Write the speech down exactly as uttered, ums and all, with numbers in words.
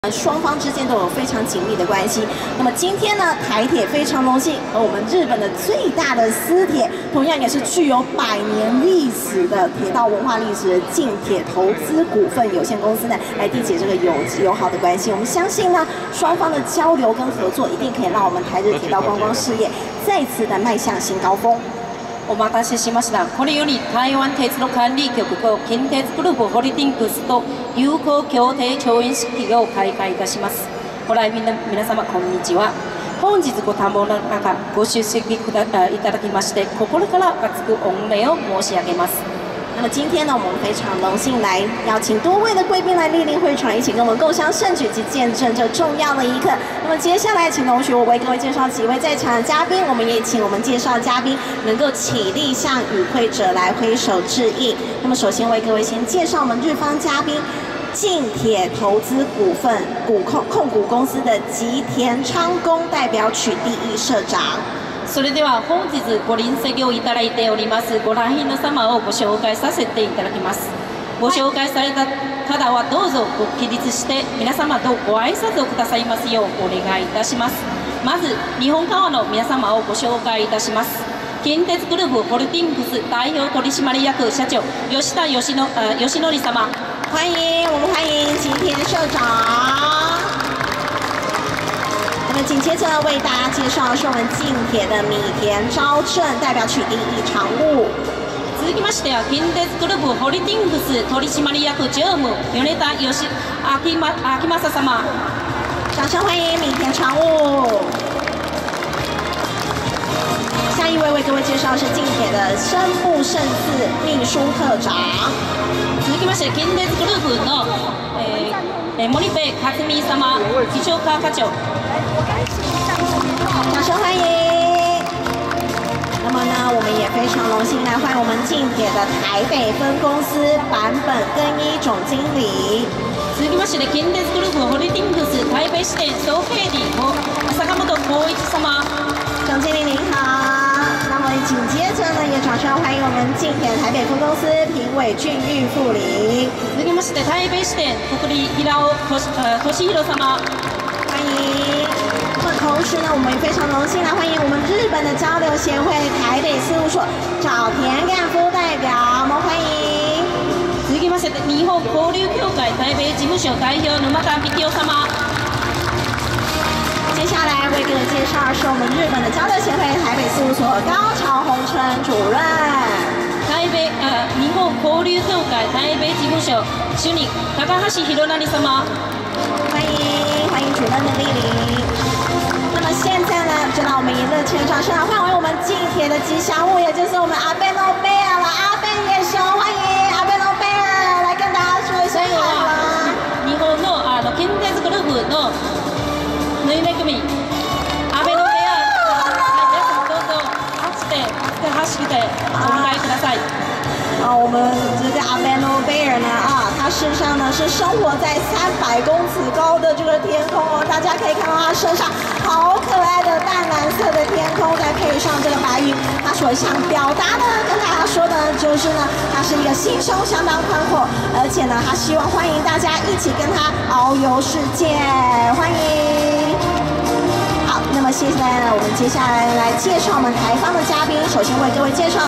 双方之间都有非常紧密的关系。那么今天呢，台铁非常荣幸和我们日本的最大的私铁，同样也是具有百年历史的铁道文化历史的近铁投资股份有限公司呢，来缔结这个友友好的关系。我们相信呢，双方的交流跟合作一定可以让我们台日铁道观光事业再次的迈向新高峰。 お待たせしました。これより台湾鉄路管理局と近鉄グループホールディングスと友好協定調印式を開会いたします。ご来賓の皆様こんにちは。本日ご多忙の中ご出席くだいただきまして心から厚く御礼を申し上げます。 那么今天呢，我们非常荣幸来邀请多位的贵宾来莅临会场，一起跟我们共襄盛举及见证这重要的一刻。那么接下来，请同学我为各位介绍几位在场的嘉宾，我们也请我们介绍嘉宾能够起立向与会者来挥手致意。那么首先为各位先介绍我们日方嘉宾，近铁投资股份股控控股公司的吉田昌公代表取缔役社長。 それでは本日ご臨席をいただいておりますご来賓の様をご紹介させていただきます。ご紹介された方はどうぞご起立して皆様とご挨拶をくださいますようお願いいたします。まず日本側の皆様をご紹介いたします。近鉄グループホールディングス代表取締役社長吉田義の義則様。 欢迎，我们欢迎吉田社长。 那么紧接着为大家介绍的是我们近铁的米田昭正代表取缔役常務。 続きましては近鉄グループホールディングス取締役常務米田義明正様。 掌声欢迎米田常務。下一位为各位介绍是近铁的生木胜次秘書課長。 続きまして近鉄グループの、えー、森部克美様非常課課長。 掌声欢迎。那么呢，我们也非常荣幸来欢迎我们近铁的台北分公司坂本更一总经理。 続きまして近鉄グループホールディングス台北支店総経理坂本浩一様。 总经理您好。那么紧接着呢，也掌声欢迎我们近铁台北分公司平尾俊玉副理。 続きまして台北支店福利平尾俊弘様。 欢迎。 同时呢，我们也非常荣幸来欢迎我们日本的交流协会台北事务所沼田干夫代表，我们欢迎。 続きまして日本交流協会台北事務所代表沼田幹夫様。 接下来为各位介绍的是我们日本的交流协会台北事务所高桥红春主任。 台北呃日本交流協会台北事務所主任高橋弘成様。 欢迎欢迎主任的莅临。 那么现在呢，就让我们以热情的掌声来欢迎我们近铁的吉祥物，也就是我们阿贝诺贝尔了。阿贝也熊，欢迎阿贝诺贝尔来跟大家说一声好了。 日本のあの近鉄グループのぬいめ組阿贝诺贝尔、はい、皆さんどうぞ走って走ってお願いください。 啊，我们这个阿贝诺贝尔呢，啊，它事实上呢是生活在三百公尺高的这个天空哦，大家可以看到它身上好可爱的淡蓝色的天空，再配上这个白云，它所想表达的跟大家说的就是呢，它是一个心胸相当宽阔，而且呢，它希望欢迎大家一起跟它遨游世界，欢迎。好，那么接下来呢，我们接下来来介绍我们台方的嘉宾，首先为各位介绍。